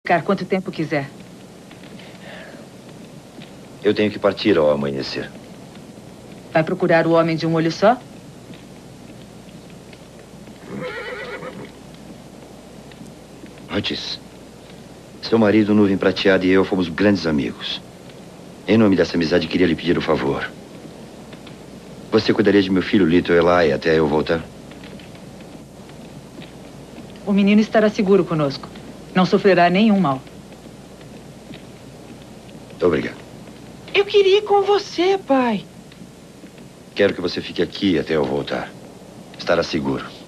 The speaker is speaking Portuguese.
Ficar quanto tempo quiser. Eu tenho que partir ao amanhecer. Vai procurar o homem de um olho só? Otis, seu marido, Nuvem Prateada, e eu fomos grandes amigos. Em nome dessa amizade, queria lhe pedir um favor. Você cuidaria de meu filho, Little Eli, até eu voltar? O menino estará seguro conosco. Não sofrerá nenhum mal. Obrigado. Eu queria ir com você, pai. Quero que você fique aqui até eu voltar. Estará seguro.